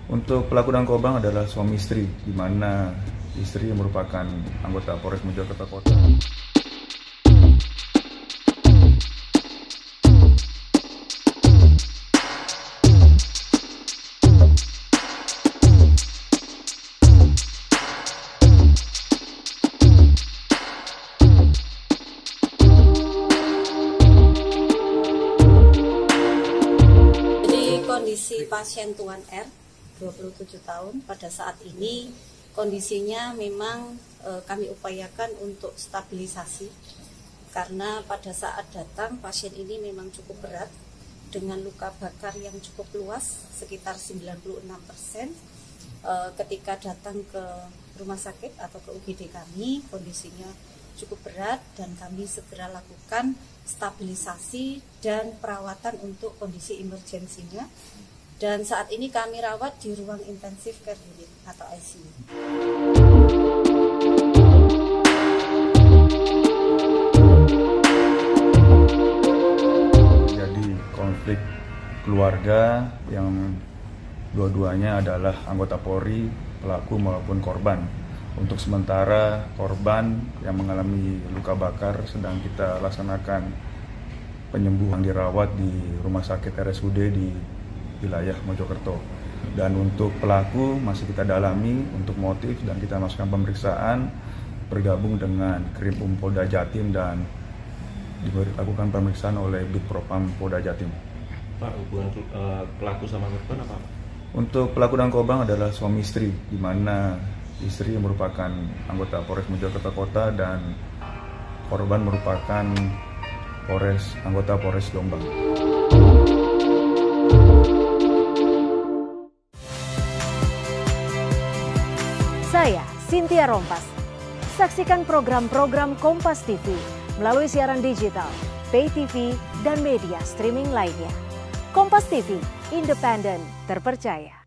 Untuk pelaku dan korban adalah suami istri, di mana istri merupakan anggota Polres Mojokerto Kota. Kondisi pasien Tuan R, 27 tahun, pada saat ini kondisinya memang kami upayakan untuk stabilisasi karena pada saat datang pasien ini memang cukup berat dengan luka bakar yang cukup luas sekitar 96%. Ketika datang ke rumah sakit atau ke UGD kami, kondisinya cukup berat dan kami segera lakukan stabilisasi dan perawatan untuk kondisi emergensinya. Dan saat ini kami rawat di ruang intensif care unit atau ICU. Jadi konflik keluarga yang dua-duanya adalah anggota Polri, pelaku maupun korban. Untuk sementara korban yang mengalami luka bakar sedang kita laksanakan penyembuhan, dirawat di rumah sakit RSUD di wilayah Mojokerto. Dan untuk pelaku masih kita dalami untuk motif dan kita masukkan pemeriksaan, bergabung dengan Krimpum Polda Jatim dan dilakukan pemeriksaan oleh Bid Propam Polda Jatim. Pak, hubungan pelaku sama korban apa? Untuk pelaku dan korban adalah suami istri, di mana istri merupakan anggota Polres Mojokerto Kota dan korban merupakan anggota Polres Jombang. Saya Cynthia Rompas. Saksikan program-program Kompas TV melalui siaran digital, pay TV, dan media streaming lainnya. Kompas TV, independen, terpercaya.